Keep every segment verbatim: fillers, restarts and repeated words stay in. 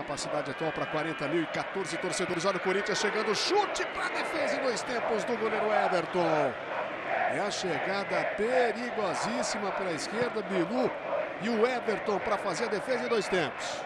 Capacidade atual para quarenta mil e quatorze torcedores. Olha o Corinthians chegando, chute para a defesa em dois tempos do goleiro Everton. É a chegada perigosíssima pela esquerda, Bilu e o Everton para fazer a defesa em dois tempos.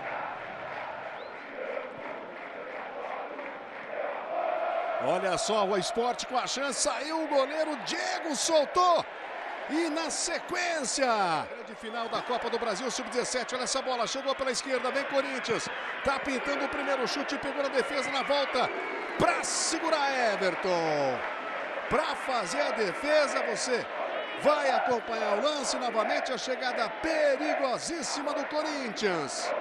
Olha só o Sport com a chance, saiu o goleiro, Diego soltou. E na sequência, grande final da Copa do Brasil sub dezessete, olha essa bola, chegou pela esquerda, vem Corinthians, tá pintando o primeiro chute, pegou na defesa na volta, para segurar Everton. Para fazer a defesa, você vai acompanhar o lance, novamente a chegada perigosíssima do Corinthians.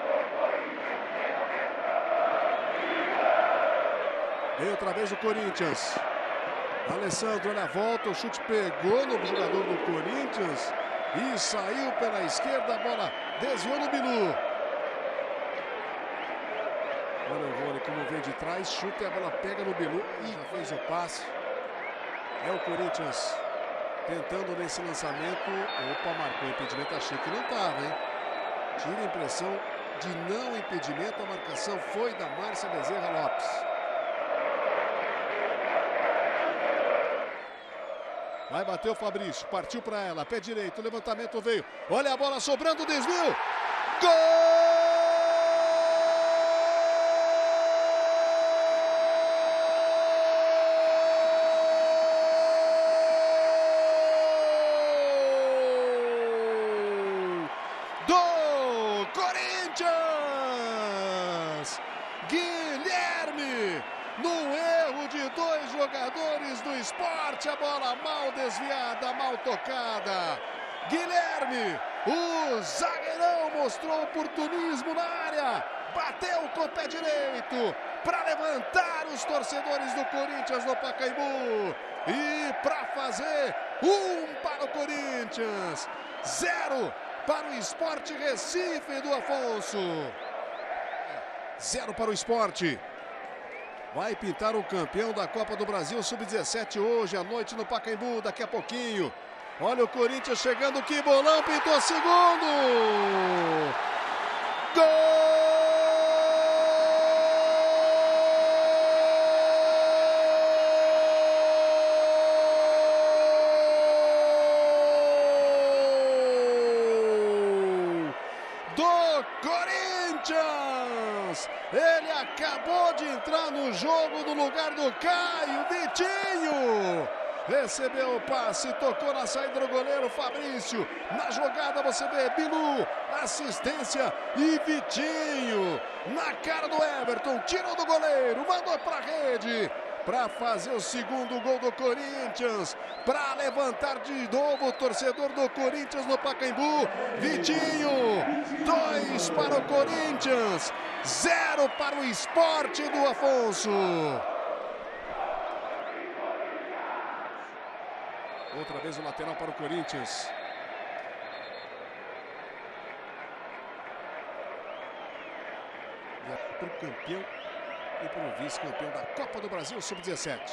Vem outra vez o Corinthians. Alessandro, olha a volta, o chute pegou no jogador do Corinthians e saiu pela esquerda, a bola desviou no Bilu. Olha o vôlei como vem de trás, chuta e a bola pega no Bilu e já fez o passe. É o Corinthians tentando nesse lançamento. Opa, marcou impedimento, achei que não estava, hein? Tira a impressão de não impedimento, a marcação foi da Márcia Bezerra Lopes. Vai bater o Fabrício, partiu para ela, pé direito, o levantamento veio. Olha a bola sobrando, desvio. Gol! Do Corinthians! Guilherme! No erro de dois jogadores do Sport, a bola mal desviada, mal tocada. Guilherme, o zagueirão, mostrou oportunismo na área, bateu com o pé direito para levantar os torcedores do Corinthians no Pacaembu e para fazer um para o Corinthians, zero para o Sport Recife do Afonso. Zero para o Sport. Vai pintar o campeão da Copa do Brasil sub dezessete hoje à noite no Pacaembu, daqui a pouquinho. Olha o Corinthians chegando, que bolão, pintou segundo! Gol! Do Corinthians! Ele acabou de entrar no jogo no lugar do Caio, Vitinho. Recebeu o passe, tocou na saída do goleiro Fabrício. Na jogada você vê Bilu, assistência e Vitinho. Na cara do Everton, tirou do goleiro, mandou para a rede. Para fazer o segundo gol do Corinthians, para levantar de novo o torcedor do Corinthians no Pacaembu. Vitinho, dois para o Corinthians, zero para o Sport do Afonso. Outra vez o lateral para o Corinthians. Para o campeão e para o vice-campeão da Copa do Brasil sub dezessete.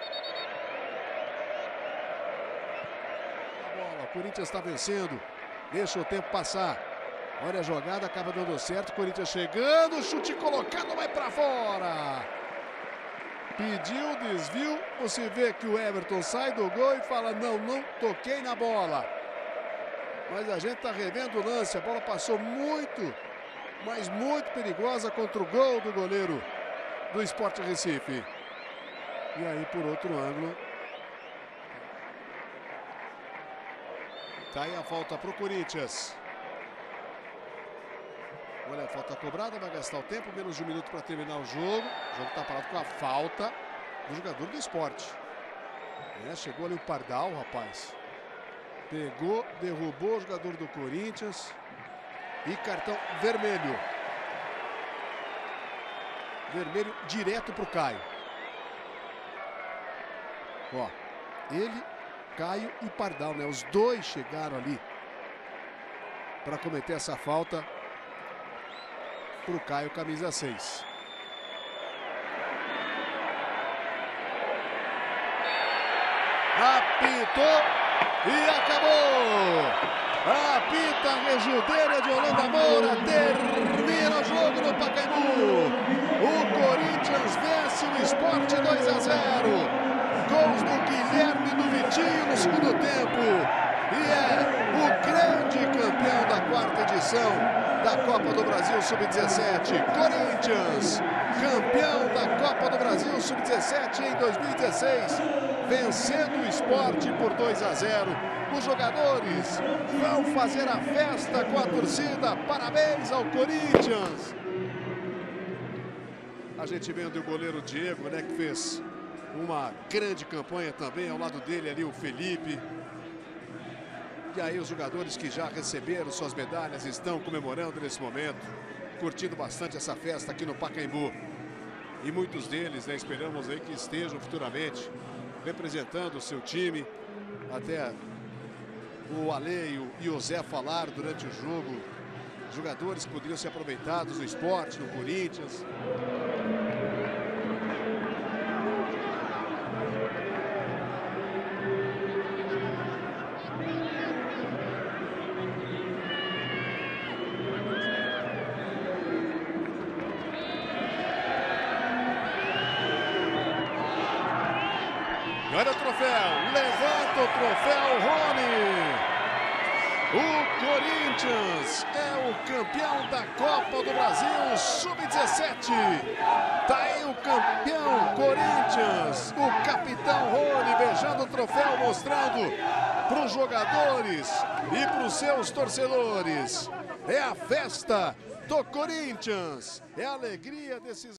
A bola, o Corinthians está vencendo, deixa o tempo passar. Olha a jogada, acaba dando certo, Corinthians chegando, chute colocado, vai para fora. Pediu desvio, você vê que o Everton sai do gol e fala, não, não toquei na bola. Mas a gente está revendo o lance, a bola passou muito, mas muito perigosa contra o gol do goleiro do Sport Recife. E aí, por outro ângulo, tá aí a falta para o Corinthians. Olha a falta cobrada, vai gastar o tempo, menos de um minuto para terminar o jogo. O jogo está parado com a falta do jogador do Sport. É, chegou ali o Pardal, rapaz. Pegou, derrubou o jogador do Corinthians. E cartão vermelho. Vermelho direto para o Caio. Ó, ele, Caio e Pardal, né? Os dois chegaram ali para cometer essa falta para o Caio, camisa seis. Apitou e acabou! Apita a Regideira de Holanda Moura, termina o jogo no Pacaembu. Esporte dois a zero. Gols do Guilherme e do Vitinho no segundo tempo. E é o grande campeão da quarta edição da Copa do Brasil sub dezessete, Corinthians, campeão da Copa do Brasil sub dezessete em dois mil e dezesseis, vencendo o Sport por dois a zero. Os jogadores vão fazer a festa com a torcida. Parabéns ao Corinthians. A gente vendo o goleiro Diego, né, que fez uma grande campanha também, ao lado dele ali o Felipe. E aí os jogadores que já receberam suas medalhas estão comemorando nesse momento, curtindo bastante essa festa aqui no Pacaembu. E muitos deles, né, esperamos aí que estejam futuramente representando o seu time. Até o Ale e o Zé falaram durante o jogo, jogadores que poderiam ser aproveitados no Sport, no Corinthians. Olha o troféu, levanta o troféu, Rony. O Corinthians é o campeão da Copa do Brasil sub dezessete. Tá aí o campeão Corinthians, o capitão Rony beijando o troféu, mostrando para os jogadores e para os seus torcedores. É a festa do Corinthians, é a alegria desses